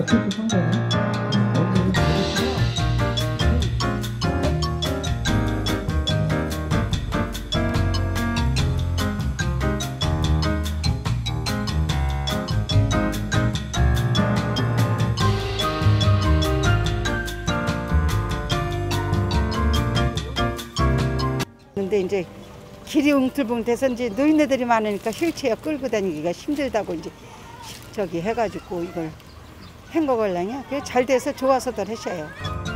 어떻게 산 거야? 근데 이제 길이 웅틀붕돼서 이제 노인네들이 많으니까 휠체어 끌고 다니기가 힘들다고 이제 저기 해가지고 이걸 헹궈걸랑이야. 그게 잘 돼서 좋아서들 하셔요.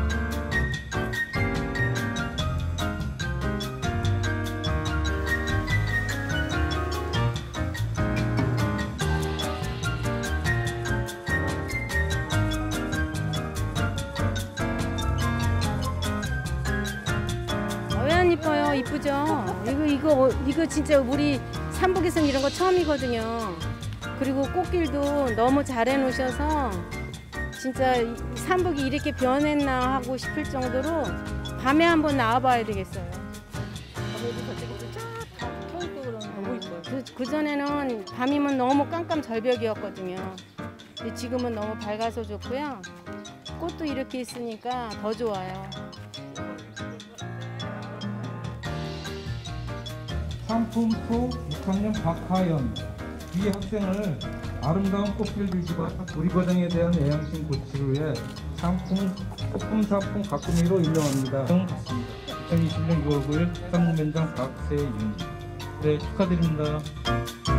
왜 안 이뻐요? 이쁘죠? 이거 진짜 우리 삼북에서는 이런 거 처음이거든요. 그리고 꽃길도 너무 잘 해놓으셔서 진짜 삼북이 이렇게 변했나 하고 싶을 정도로 밤에 한번 나와봐야 되겠어요. 그전에는 밤이면 너무 깜깜절벽이었거든요. 근데 지금은 너무 밝아서 좋고요. 꽃도 이렇게 있으니까 더 좋아요. 상품소 6학년 박하연 이 학생을 아름다운 꽃길 유지와 우리과정에 대한 애양심 고취를 위해 소품 가꾸미로 임명합니다. 2020년 6월 9일 상무면장 박세윤. 네, 축하드립니다.